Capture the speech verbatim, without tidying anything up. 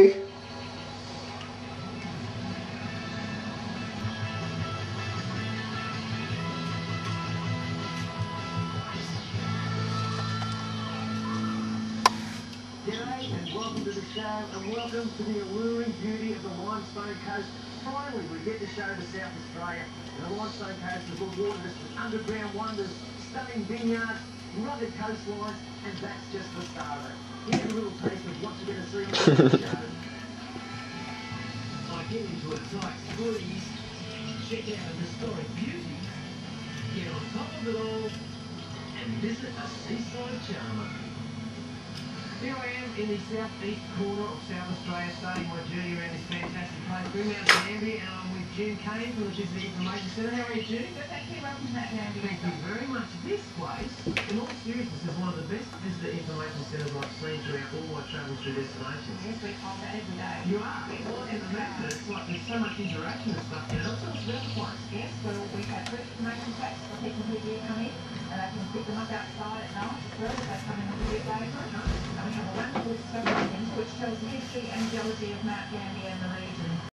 G'day and welcome to the show, and welcome to the alluring beauty of the Limestone Coast. Finally, we get to show to South Australia, and the Limestone Coast has rewarded us with underground wonders, stunning vineyards, rugged coastlines, and that's just the start of it. Here's a little taste of what you're going to see on the show. I get into a tight squeeze, check out a historic beauty, get on top of it all, and visit a seaside charmer. Here I am in the southeast corner of South Australia, starting my journey around this fantastic place. We're Mount Gambier, and I'm with June Kane from the Logistics Information Centre. How are you, June? Good, thank you. Welcome to Mount Gambier. Thank you very much. This place, in all seriousness, is one of the best visitor information centres I've seen throughout all my travels through destinations. Yes, we find that every day. You are? Well, and the fact that it's like there's so much interaction and stuff, you know, tell us about the place. Yes, well, we have free information packs for people who do come in, and they can pick them up outside at night as well if they come in a little bit later. And we have a wonderful discovery things which tells the history and geology of Mount Gambier and the region.